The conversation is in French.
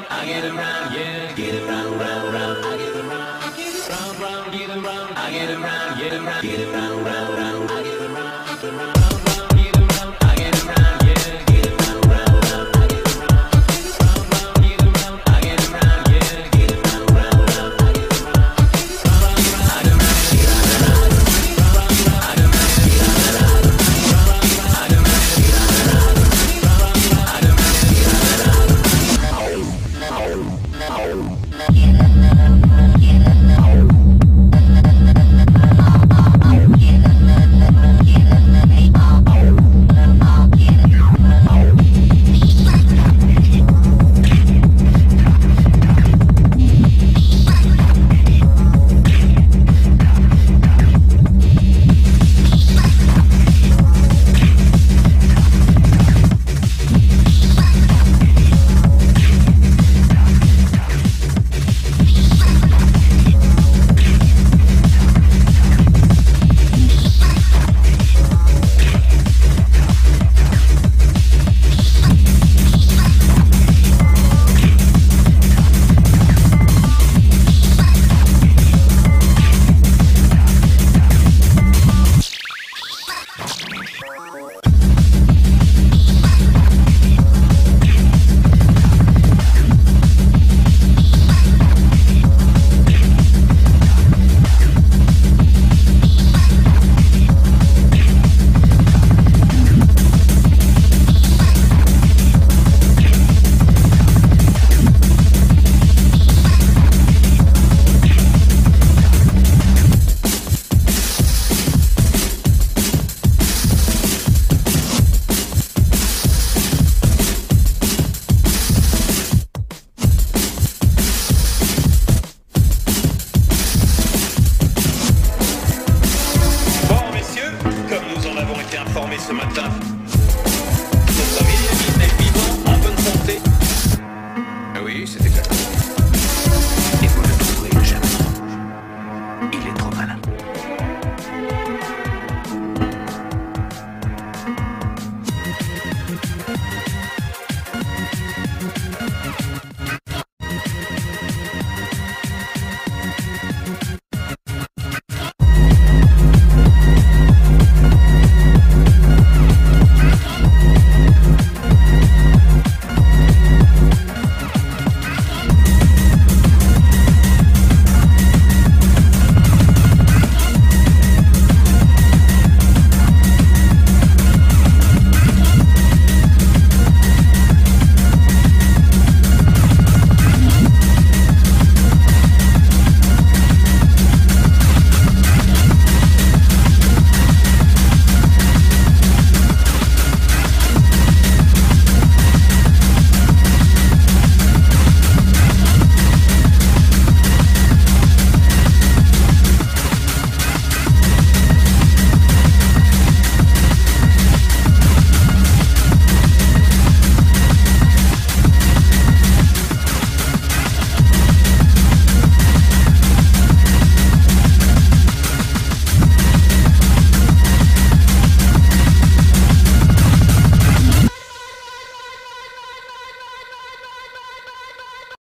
round, I get around, yeah, get it round, round, round, I get around, round, round, get around, I get around, get around, get it round, round, round, I get around, round, round, get around, I get around, yeah, get it round, round, round, I get around, round, round, get around, I get around, yeah, get it round, round, round, I get around, round, round, I get around, get around, round, round, I get around, get around, round, round, I get around, get around, round, round, I get around, informé ce matin. Notre ami est vivant, en bonne santé. Oui, c'était